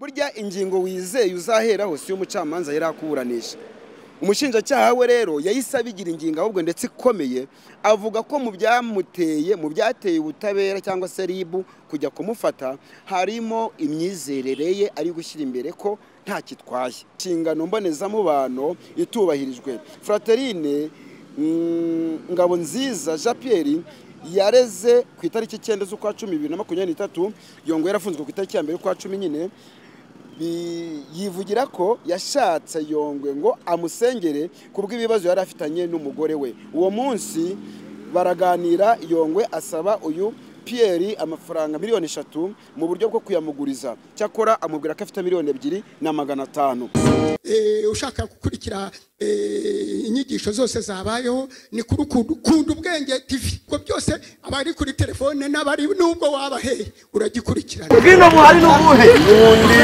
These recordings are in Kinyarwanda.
burya ingingo wizeye uzaheraho si umucamanza yarakuburanisha. Umushinjacyaha we rero yahise abigira ingingo ahubwo ndetse ikomeye, avuga ko mu byamuteye mu byateye ubutabera cyangwa se ribu kujya kumufata harimo imyizerere ye ari gushyira imbere ko nta kitwaye. Inshingano mbonezamubano itubahirijwe. Fraterine Ngabonziza Jean Pierre yareze ku itariki 9 z'ukwa 10 2023, Yongwe yarafunzwe ku itariki ya 1 z'ukwa 10 nyine. Yivugira ko yashatse Yongwe ngo amusengere kubw'ibibazo yari afitanye n'umugore we. Uwo munsi baraganira, Yongwe asaba uyu Pierre amafaranga miliyoni 3 mu buryo bwo kuyamuguriza. Cyakora amubwira ko afite miliyoni 2,500,000. Ushaka gukurikira inyigisho zose zabayeho ni kuri Kunda Ubwenge TV. Ko byose abari kuri telefone n'abari nubwo wabahe uragikurikirana. Bwino muhari n'ubuhe undi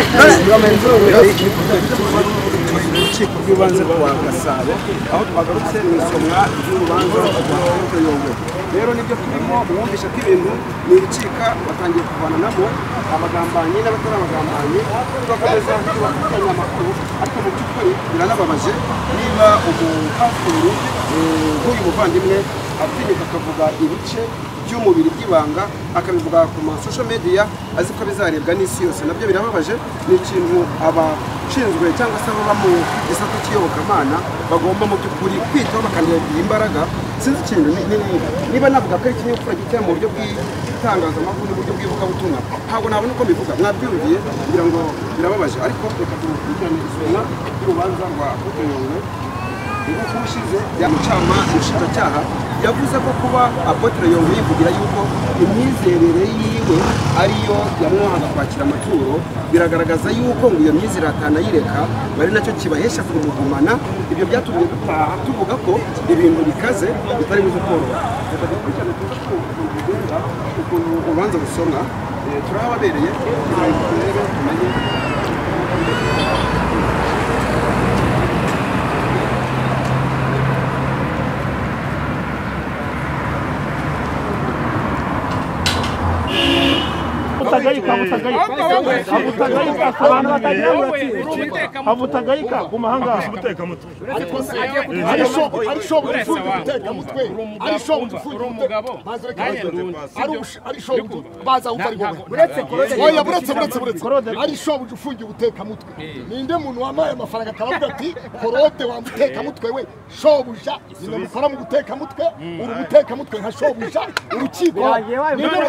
urukiko rw'ibanze rwa Gasabo, aho twagarutse n'isomwa ry'urubanza rwa Yongwe. Rero nibyo turimo mwumvisha ko ibintu ni urukika batangiye kuvana nabo abagambanyi n'abatarabagambanyi, tugakomeza tubafatanya amakuru. Ariko mu by'ukuri biranababaje niba umupasiteri nk'uyu muvandimwe atinyuka akavuga ibice by'umubiri by'ibanga akabivuga ku social media azi ko bizarebwa n'isi yose. Nabyo birababaje. Ni ikintu abashinzwe cyangwa se abo mu gisata cy'iyobokamana bagomba mu by'ukuri kwitaho bakandira imbaraga. Sinzi ikintu niba navuga ko ari ikinyabupfura giteye mu buryo bw'itangazamakuru n'uburyo bw'ivugabutumwa, ntabwo nabona uko bivuga. Mwabyumviye kugira ngo birababaje. Ariko reka tukurikirane isomwa ry'urubanza rwa Apotre Yongwe. Ubwo ushize umushinjacyaha yavuze ko kuba Apotre Yongwe yivugira yuko imyizerere yiwe ariyo yamwahaga kwakira amaturo, biragaragaza yuko ngo iyo myizerere atanayireka, bari nacyo kibahesha kumugumana. Ibyo byatumye dutaha tuvuga ko ibintu bikaze bitari buze koroha. Reka dukurikirane ukuntu urubanza rusomwa, turahababereye kugira ngo turebe tumenye. Abutagayika ku mahanga guteka mutwe ari shobo guteka mutwe ari shobo umugabo ari shobo baza ufari wowe oya buretse ari shobo ufungiye guteka mutwe. Ninde muntu wamaye amafaranga akavuga ati korode wamuteka mutwe we shobuja ninde mukora mu guteka mutwe uri guteka mutwe nka shobuja urukiko ninde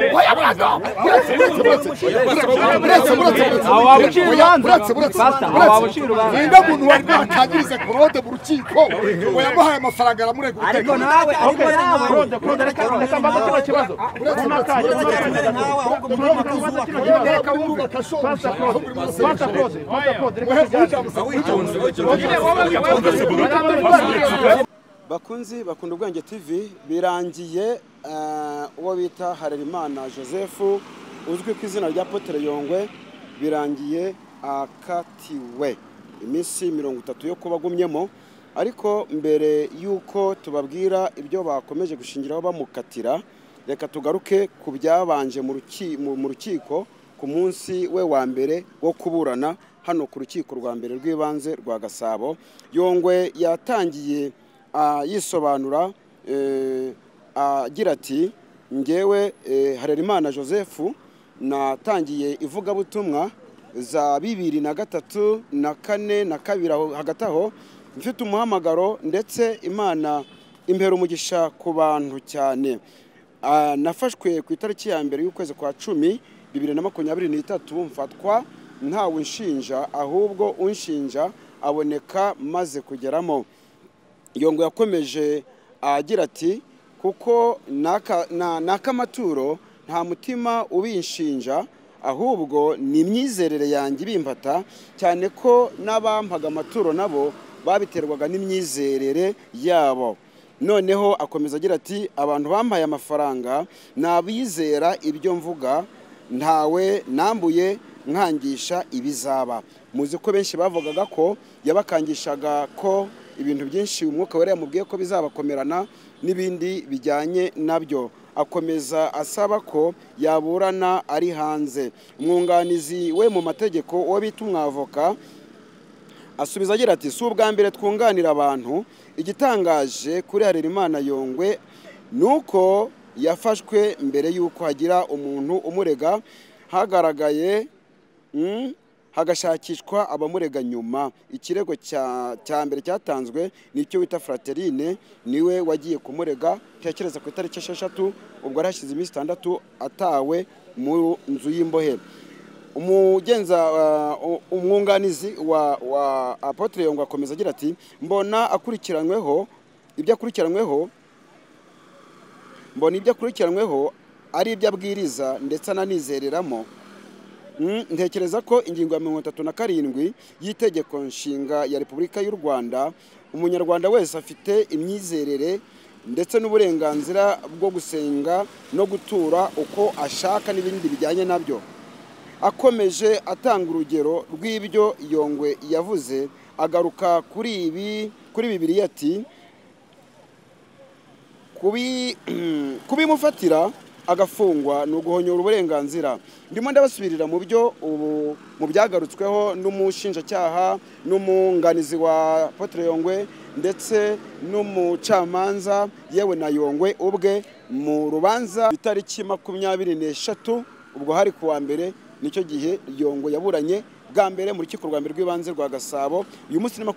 ninde muntu wari kwakagiriza korode mu rukiko ngo yamuhaye amafaranga aramurega guteka. Bakunzi bakunda Ubwenge TV, birangiye uwo bita Harerimana Joseph uzwi ku izina rya Apotre Yongwe birangiye akatiwe iminsi 30 yo kubagumyemo. Ariko mbere yuko tubabwira ibyo bakomeje gushingiraho bamukatira, reka tugaruke ku byabanje mu rukiko ku munsi we wa mbere wo kuburana hano ku rukiko rwa mbere rw'ibanze rwa Gasabo. Yongwe yatangiye yisobanura agira ati ngewe Harerimana Joseph natangiye ivugabutumwa za 2003 na 4 na 2 hagati aho mfite umuhamagaro ndetse Imana impera umugisha ku bantu cyane. Nafashwe ku itariki ya mbere y'ukwezi kwa 10 2023 mfatwa ntawe nshinja ahubwo unshinja aboneka maze kugeramo. Yongwe yakomeje agira ati kuko nakamaturo nta mutima ubinshinja ahubwo ni imyizerere yanjye bimpata cyane ko n'abampaga amaturo nabo babiterwaga n'imyizerere yabo. Noneho akomeza agira ati abantu bampaye amafaranga nabizera ibyo mvuga ntawe nambuye nkangisha ibizaba. Muzi ko benshi bavugaga ko yabakangishaga ko ibintu byinshi umwuka wera yamubwiye ko bizabakomerana n'ibindi bijyanye nabyo. akomeza asaba ko yaburana ari hanze. Umwunganizi we mu mategeko wo bita umwavoka asubiza agira ati si ubwa mbere twunganira abantu, igitangaje kuri Harerimana Yongwe nuko yafashwe mbere yuko hagira umuntu umurega, hagaragaye hagashakishwa abamurega nyuma. Ikirego cya mbere cyatanzwe nicyo wita Fraterine, niwe wagiye kumurega cyakereza ku itariki 6, ubwo arashize iminsi 6 atawe mu nzu y'imbohe. Umwunganizi wa Apotre Yongwe akomeza agira ati mbona ibyo akurikiranyweho ari ibyo abwiriza ndetse ananizereramo. Ntekereza ko ingingo ya 37 y'itegeko nshinga ya Repubulika y'u Rwanda, umunyarwanda wese afite imyizerere ndetse n'uburenganzira bwo gusenga no gutura uko ashaka n'ibindi bijyanye nabyo. Akomeje atanga urugero rw'ibyo Yongwe yavuze, agaruka kuri Bibiliya ati kubimufatira agafungwa ni uguhonyora uburenganzira. Ndimo ndabasubirira mu byagarutsweho n'umushinjacyaha n'umwunganizi wa Apotre Yongwe ndetse n'umucamanza yewe na Yongwe ubwe mu rubanza itariki 23, ubwo hari kuwa mbere, nicyo gihe Yongwe yaburanye bwa mbere mu rukiko rwa mbere rw'ibanze rwa Gasabo. Uyu munsi ni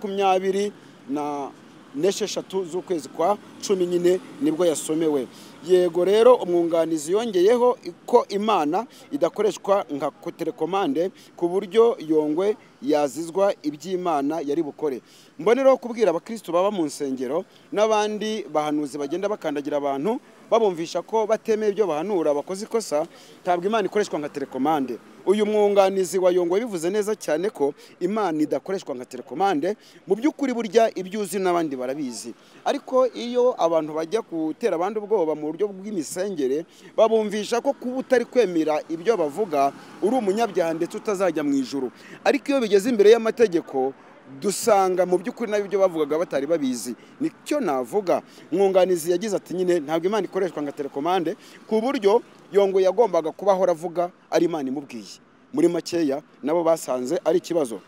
26 z'ukwezi kwa 10 nyine nibwo yasomewe. Yego rero umwunganizi yongeyeho ko Imana idakoreshwa nka telekomande ku buryo Yongwe yazizwa iby'Imana yari bukore. Mbonero kubwira abakristo baba mu nsengero n'abandi bahanuzi bagenda bakandagira abantu babumvisha ko batemeye ibyo bahanura bakoze ikosa, ntabwo Imana ikoreshwa nka telekomande. Uyu mwunganizi wa Yongwe bivuze neza cyane ko Imana idakoreshwa nka telekomande. Mu by'ukuri burya ibyuzi n'abandi barabizi, ariko iyo abantu bajya gutera abandi ubwoba mu buryo bw'imisengere babumvisha ko kuba utari kwemera ibyo bavuga uri umunyabyaha ndetse utazajya mu ijuru. Ariko iyo bigeze imbere y'amategeko dusanga mu by'ukuri n'ibyo bavugaga batari babizi. Nicyo navuga. Mwunganizi yagize ati nyine ntabwo Imana ikoreshwa nka telekomande, ku buryo Yongwe yagombaga kubaho aravuga ari Imana imubwiye. Muri makeya nabo basanze ari ikibazo.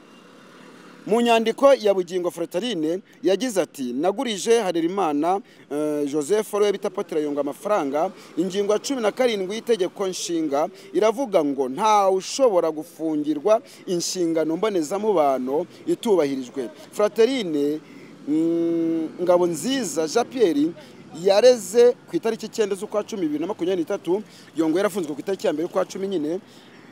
Mu nyandiko ya Bugingo Fraterine yagize ati nagurije Harerimana Joseph we bita Apotre Yongwe amafaranga. Ingingo ya 17 y'itegeko nshinga iravuga ngo nta ushobora gufungirwa inshingano mbonezamubano itubahirijwe. Fraterine Ngabonziza Jean Pierre yareze ku itariki 9 z'ukwa 10 2023. Yongwe yarafunzwe ku itariki ya 1 y'ukwa 10 nyine.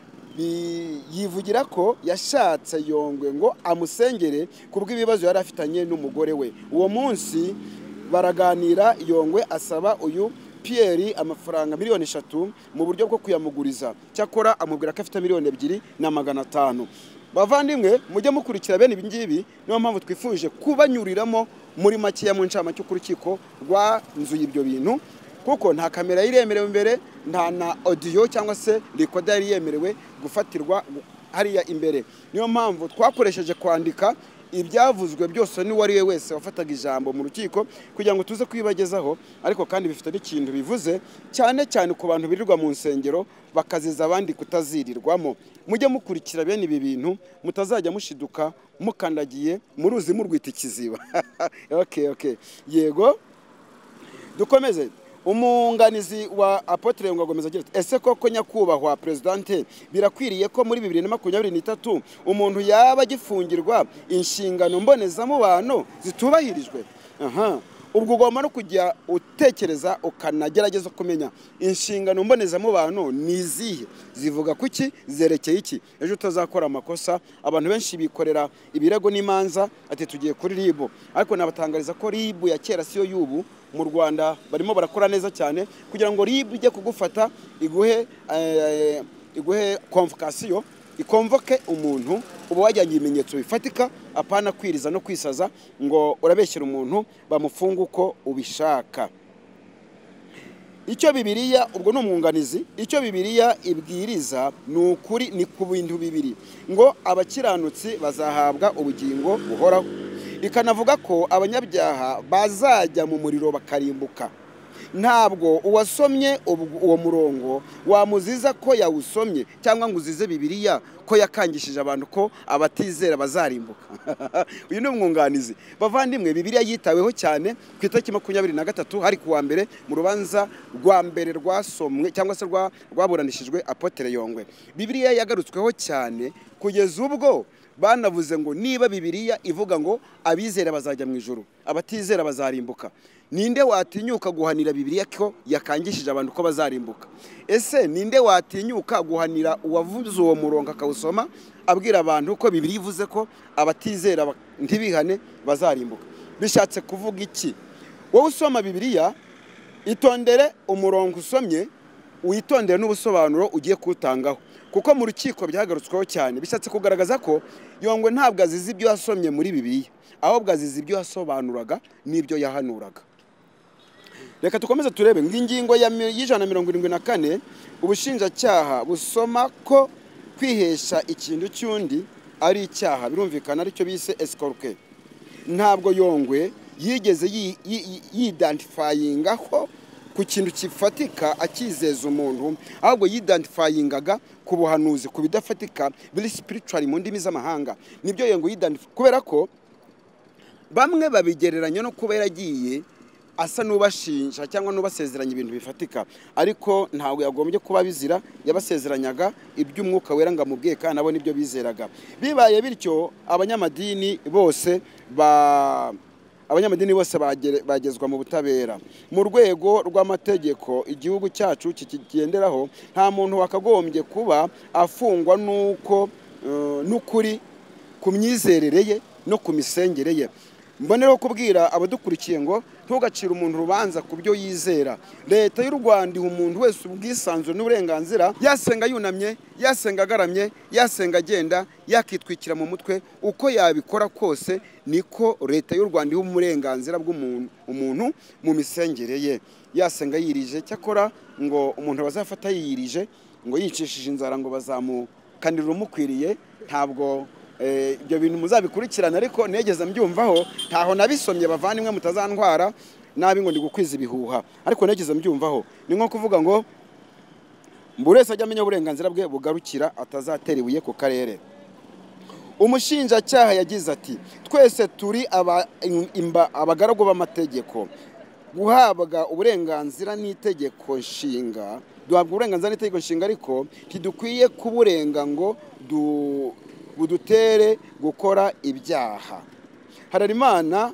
Yivugira ko yashatse Yongwe ngo amusengere kubw'ibibazo yari afitanye n'umugore we. Uwo munsi baraganira, Yongwe asaba uyu Pierre amafaranga 3 mu buryo bwo kuyamuguriza. Cyakora amubwira ko afite 2,500,000. Bavandimwe mujye mukurikira bene ibingibi, niyo mpamvu twifuje kubanyuriramo muri make ya muncamake y'urukiko rwanzuye ibyo bintu, kuko nta kamera iremerewe imbere, nta na audio cyangwa se recorder yari yemerewe gufatirwa hariya imbere. Niyo mpamvu twakoresheje kwandika ibyavuzwe byose ni wari wese wafataga ijambo mu rukiko kugira ngo tuze kwibagezaho, ariko kandi bifite n'ikintu bivuze cyane cyane ku bantu birirwa mu nsengero bakaziza abandi kutazirirwamo. Mujye mukurikira bene ibi bintu, mutazajya mushiduka mukandagiye mu ruzi murwita ikiziba. Okay. Yego dukomeze. Umwunganizi wa Apotre Yongwe agomeza agira ati ese koko nyakubahwa presidente birakwiriye ko muri 2023 umuntu yaba gifungirwa inshingano mbonezamubano zitubahirijwe? Ubwo ugomba no kujya utekereza ukanagerageza kumenya inshingano mbonezamubano ni izihe, zivuga kuki, zerekeye iki. Ejo utazakora amakosa. Abantu benshi bikorera ibirego n'imanza ati tugiye kuri Ribu, ariko nabatangariza ko Ribu ya kera siyo y'ubu. Mu Rwanda barimo barakora neza cyane kugira ngo Ribu ijye kugufata iguhe convocation, ikonvoke umuntu uba wajyanye ibimenyetso bifatika, apana kwiriza no kwisaza ngo urabeshyira umuntu bamufunga uko ubishaka. Icyo Bibiliya, ubwo no mwunganizi, icyo Bibiliya ibwiriza ni ukuri, ni ku bintu bibiri ngo abakiranutsi bazahabwa ubugingo buhoraho, ikanavuga ko abanyabyaha bazajya mu muriro bakarimbuka. ntabwo uwasomye uwo murongo wamuziza ko yawusomye cyangwa ngo uzize Bibiliya ko yakangishije abantu ko abatizera bazarimbuka. Uyu ni umwunganizi. Bavandimwe, Bibiliya yitaweho cyane ku itariki 23 hari kuwa mbere mu rubanza rwa mbere rwasomwe cyangwa se rwaburanishijwe Apotre Yongwe. Bibiliya yagarutsweho cyane kugeza ubwo banavuze ngo niba Bibiliya ivuga ngo abizera bazajya mu ijuru, abatizera bazarimbuka, ninde watinyuka guhanira Bibiliya ko yakangishije abantu ko bazarimbuka? Ese ninde watinyuka guhanira uwavuze uwo murongo akawusoma abwira abantu ko Bibiliya ivuze ko abatizera ntibihane bazarimbuka? Bishatse kuvuga iki? Wowe usoma Bibiliya, itondere umurongo usomye, witondere n'ubusobanuro ugiye kutangaho, kuko mu rukiko byagarutsweho cyane. Bishatse kugaragaza ko Yongwe ntabwo azize ibyo yasomye muri Bibiliya, ahubwo azize ibyo yasobanuraga n'ibyo yahanuraga. Reka tukomeze turebe ngingo ya 174 ubushinjacyaha busoma ko kwihesha ikintu cyundi ari icyaha, birumvikana aricyo bise escroquer. Ntabwo Yongwe yigeze yidentifyingaho ku kintu kifatika akizeza umuntu, ahubwo yidentifyingaga ku buhanuzi, ku bidafatika biri spiritual mu ndimi z'amahanga. Nibyo Yongwe yidentify, kubera ko bamwe babigereranya no kuba yaragiye asa n'ubashinja cyangwa n'ubasezeranya ibintu bifatika, ariko ntawe yagombye kuba bizira. Yabasezeranyaga iby'umwuka wera ngo amubwiye kandi nabo nibyo bizeraga. Bibaye bityo abanyamadini bose bagezwa mu butabera mu rwego rw'amategeko igihugu cyacu kigenderaho. Nta muntu wakagombye kuba afungwa n'ukuri ku myizerere ye no ku misengere ye. Mbonereho kubwira abadukurikiye ngo ntugacire umuntu urubanza ku byo yizera. Leta y'u Rwanda iha umuntu wese ubwisanzure n'uburenganzira, yasenga yunamye, yasenga agaramye, yasenga agenda, yakitwikira mu mutwe, uko yabikora kose niko Leta y'u Rwanda iha uburenganzira bw'umuntu mu misengere ye. Yasenga yirije, cyakora ngo umuntu bazafata yirije ngo yicishije inzara ngo bazamukanira umukwiriye. Ntabwo ibyo bintu muzabikurikirana, ariko negeze mbyumvaho, ntaho nabisomye bavandimwe mutazantwara nabi ngo ndi gukwiza ibihuha, ariko negeze mbyumvaho. Ni nko kuvuga ngo buri wese ajya amenya uburenganzira bwe bugarukira, atazatera ibuye ku karere. Umushinjacyaha yagize ati twese turi abagaragu b'amategeko, guhabwa uburenganzira n'itegeko nshinga, duhabwa uburenganzira n'itegeko nshinga, ariko ntidukwiye kuburenga ngo budutere gukora ibyaha. Harerimana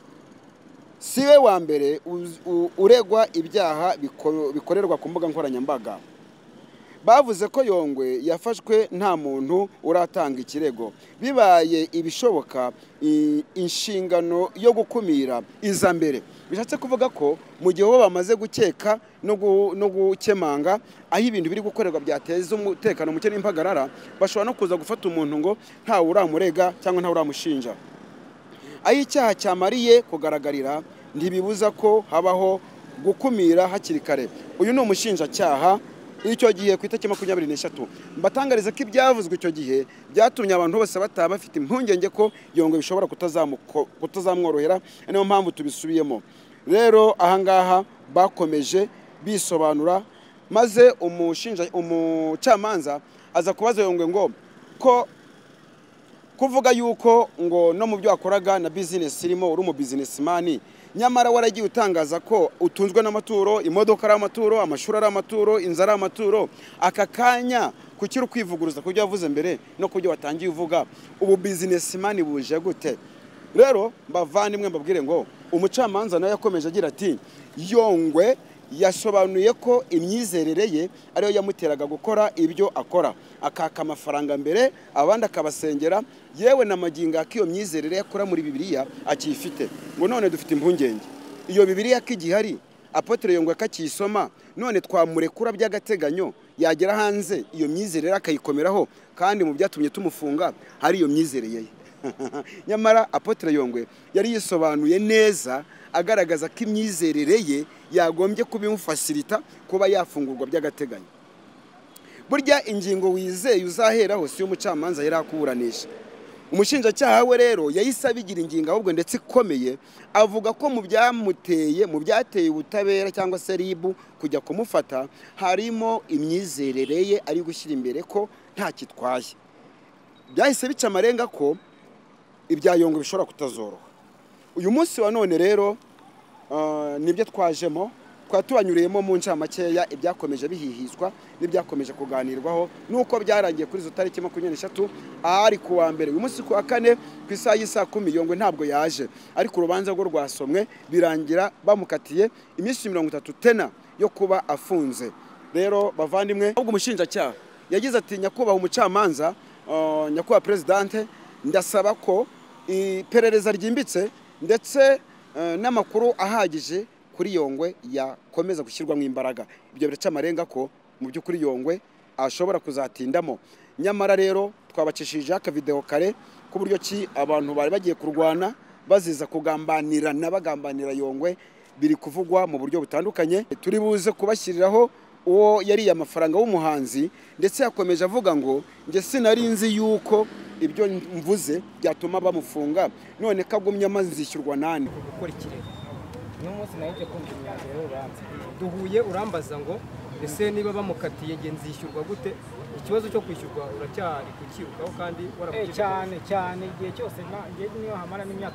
siwe wa mbere uregwa ibyaha bikorerwa ku mbuga nkoranyambaga. Bavuze ko Yongwe yafashwe nta muntu uratanga ikirego. Bibaye ibishoboka, inshingano yo gukumira iza mbere. Bishatse kuvuga ko mu gihe bo bamaze gukeka no gukemanga aho ibintu biri gukorerwa byateza umutekano muke n'impagarara, bashobora no kuza gufata umuntu ngo ntawe uramurega cyangwa ntawe uramushinja. Aho icyaha cyamariye kugaragarira, ntibibuza ko habaho gukumira hakiri kare. Uyu ni umushinjacyaha icyo gihe ku itariki 23. Mbatangariza ko ibyavuzwe icyo gihe byatumye abantu bose bataba bafite impungenge ko Yongwe bishobora kutazamworohera. Niyo mpamvu tubisubiyemo. Rero ahangaha bakomeje bisobanura, maze umucamanza aza kubaza Yongwe ngo ko kuvuga yuko ngo no mu byo akoraga na business irimo uri mu businessman, nyamara waragiye utangaza ko utunzwe n'amaturo, imodoka ari amaturo, amashuri ari amaturo, inzara ari amaturo. Aka kanya kukiri kwivuguruza kubyo yavuze mbere no kubyo watangiye uvuga, ubu businessman buje gute? Rero mbavandimwe mbabwire ngo umucamanza nawe yakomeje agira ati Yongwe yasobanuye ko imyizerere ye ariyo yamuteraga gukora ibyo akora, akaka amafaranga mbere abandi akabasengera, yewe na magingo akiyo myizerere yakora muri Bibiliya akifite. Ngo none dufite impungenge iyo Bibiliya kigihari, Apotre Yongwe akakisoma, none twamurekura by'agateganyo, yagera hanze iyo myizerere akayikomeraho, kandi mu byatumye tumufunga hari iyo myizerere ye. Nyamara Apotre Yongwe yari yisobanuye neza, agaragaza ko imyizerere ye yagombye kubimufasirita kuba yafungurwa by'agateganyo. Burya ingingo wizeye uzaheraho si umucamanza yari akuburanisha. umushinjacyaha we rero yahise abigira ingingo ahubwo ndetse ikomeye, avuga ko mu byateye ubutabera cyangwa se ribu kujya kumufata harimo imyizerere ye ari gushyira imbere ko nta kitwaye. Byahise bica amarenga ko ibya Yongwe bishobora kutazoroha. Uyu munsi wa none rero nibyo twajemo, twatubanyuriyemo mu ncamakeya ibyakomeje bihihizwa n'ibyakomeje kuganirwaho nuko byarangiye kuri zo tariki 23 ari ku wa mbere. Uyu munsi ku wa kane ku isaha y'isa 10 Yongwe ntabwo yaje, ariko urubanza rwo rwasomwe birangira bamukatiye iminsi 30 tena yo kuba afunze. Rero bavandimwe, ubwo umushinjacyaha yagize ati nyakubahwa umucamanza, nyakubahwa presidente, ndasaba ko iperereza ryimbitse ndetse n'amakuru ahagije kuri Yongwe yakomeza gushyirwamo imbaraga. Ibyo biraca amarenga ko mu by'ukuri Yongwe ashobora kuzatindamo. Nyamara rero twabacishije aka video kare ku buryo ki abantu bari bagiye kurwana baziza kugambanirana bagambanira Yongwe biri kuvugwa mu buryo butandukanye. Turi buze kubashyiriraho uwo yari amafaranga w'umuhanzi, ndetse yakomeje avuga ngo nge sinari nzi yuko ibyo mvuze byatuma bamufunga, none kagumye amazishyurwa nani gukora ikirego. N'umunsi naje kumva imyanzuro y'urubanza duhuye, urambaza ngo ese niba bamukatiye nge nzishyurwa gute? Ikibazo cyo kwishyurwa uracyari kukirukaho kandi warakukiye cyane igihe cyose nge niyo hamara n'imyaka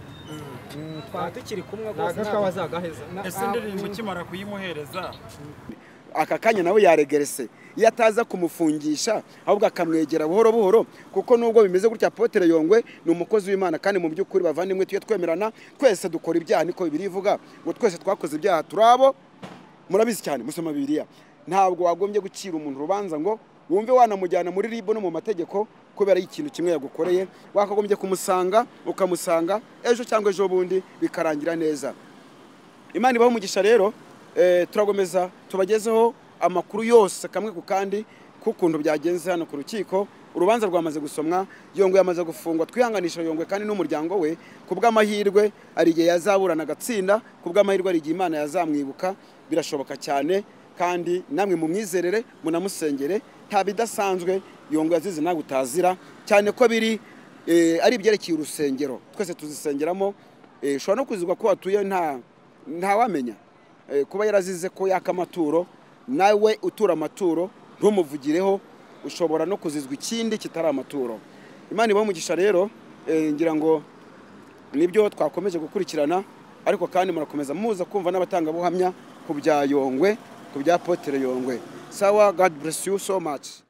30 twaba tukiri kumwe rwose ntabwo wazagaheza. Ese ndirimbo kimara kuyimuhereza aka kanya nawe yaregerese iyo ataza kumufungisha ahubwo akamwegera buhoro buhoro, kuko nubwo bimeze gutya Apotre Yongwe ni umukozi w'Imana kandi mu by'ukuri bavandimwe tuye twemerana twese dukora ibyaha, niko Bibiliya ivuga ngo twese twakoze ibyaha turabo. Murabizi cyane musoma Bibiliya, ntabwo wagombye gucira umuntu rubanza ngo wumve wanamujyana muri ribo no mu mategeko kubera ikintu kimwe yagukoreye. Wakagombye kumusanga ukamusanga ejo cyangwa ejo bundi bikarangira neza. Imana ibaho umugisha rero. Turagomeza tubagezaho amakuru yose kamwe ku kandi kukuntu byagenze hano ku rukiko. Urubanza rwamaze gusomwa, Yongwe yamaze gufungwa. Twihanganisha Yongwe kandi n'umuryango we kubw'amahirwe ari igihe yazaburana agatsinda, kubw'amahirwe ari igihe Imana yazamwibuka. Birashoboka cyane kandi namwe mu myizerere munamusengere, nta bidasanzwe Yongwe yazize nta gutazira cyane ko biri ari ibyerekeye urusengero twese tuzisengeramo. Ushobora no kuzigwa ko watuye nta wamenya kuba yarazize ko yaka amaturo, nawe utura amaturo ntumuvugireho, ushobora no kuzizwa ikindi kitari amaturo. Imana ibaho umugisha rero. Ngira ngo nibyo twakomeje gukurikirana, ariko kandi murakomeza muza kumva n'abatanga buhamya ku bya Yongwe, ku bya Apotre Yongwe. Sawa, God bless you so much.